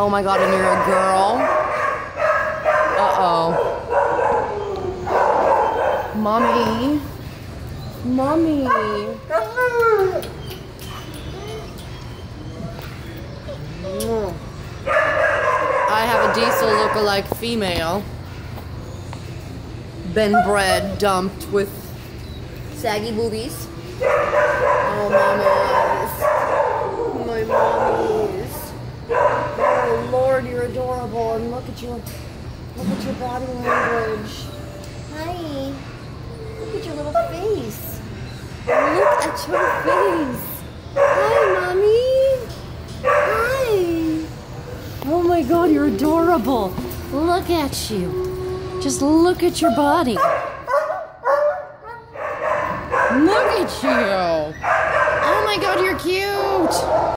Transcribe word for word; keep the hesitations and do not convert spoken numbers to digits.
Oh my god, and you're a girl? Uh-oh. Mommy. Mommy. I have a diesel look-alike female. Been bred, dumped with saggy boobies. Oh, mamas. My mommies. Oh, Lord, you're adorable. And look at your, look at your body language. Hi. Look at your little face. Look at your face. Hi, Mommy. Hi. Oh my god, you're adorable. Look at you. Just look at your body. Look at you. Oh my god, you're cute.